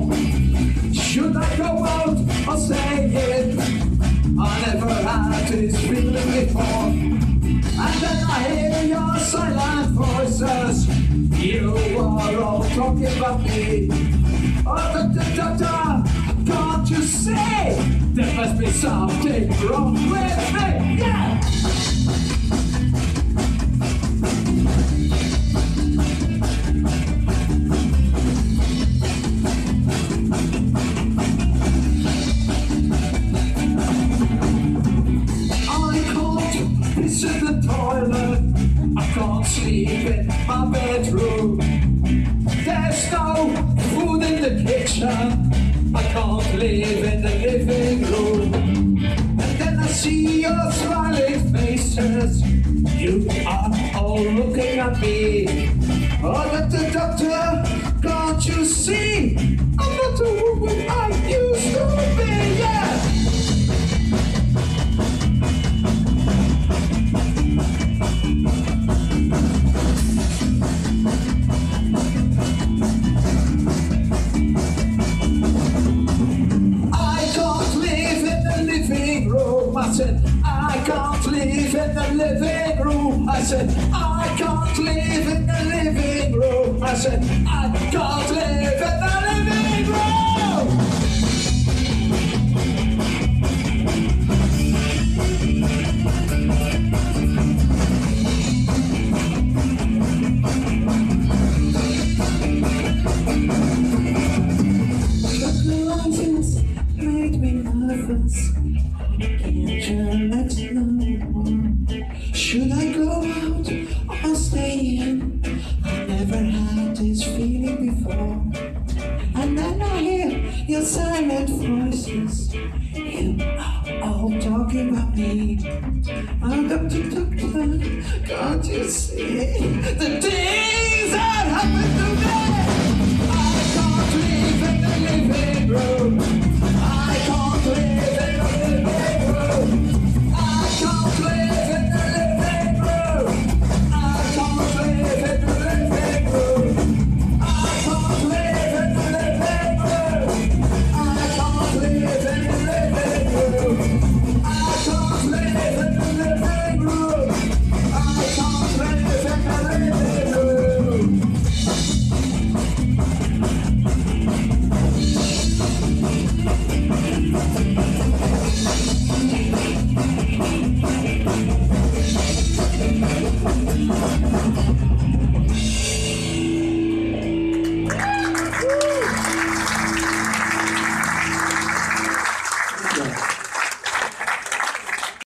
home. Should I go out or stay in? I never had this feeling before. And then I hear your silent voices. You are all talking about me. Oh, can't you see? There must be something wrong with me. Yeah! In the toilet, I can't sleep in my bedroom. There's no food in the kitchen, I can't live in the living room. And then I see your smiling faces, you are all looking at me. Oh, doctor, can't you see? I'm not a woman I used to be, yeah! I said, I can't live in the living room. I said, I can't live in the living room. I said, I can't live in the living room. Chocolate made me nervous. Can't you let know? Should I go out or stay in? I never had this feeling before. And then I hear your silent voices. You are all talking about me. Oh, doctor, can't you see the things that happen to me?